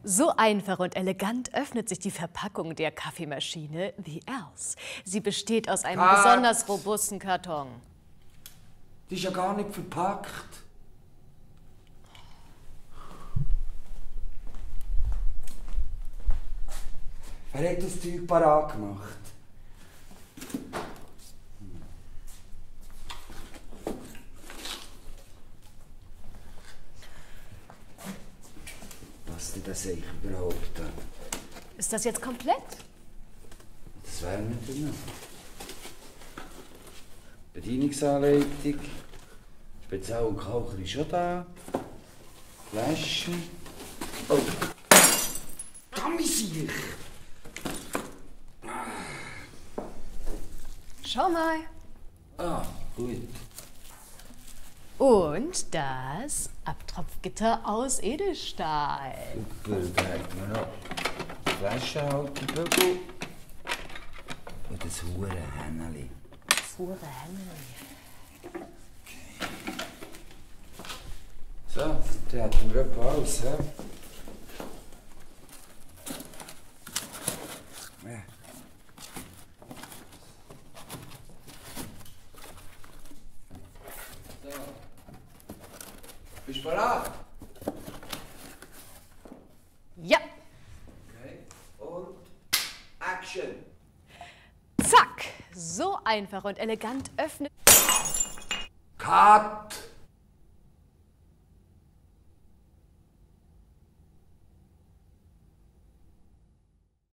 So einfach und elegant öffnet sich die Verpackung der Kaffeemaschine The Else. Sie besteht aus einem besonders robusten Karton. Die ist ja gar nicht verpackt. Wer hat das Zeug parat gemacht? Was denn das eigentlich überhaupt? Ist das jetzt komplett? Das wäre nicht drin. Bedienungsanleitung. Spezial und Kocher ist schon da. Flaschen. Oh! Damisiech! Schau mal. Ah, gut. Und das Abtropfgitter aus Edelstahl. Super, da hat man noch Flaschenhalterbügel und das hure Hähneli. Das hure Hähneli. So, da hatten wir etwa alles, hä? Ja. So. Bist du bereit? Ja. Okay. Und Action! Zack. So einfach und elegant öffnet. Cut!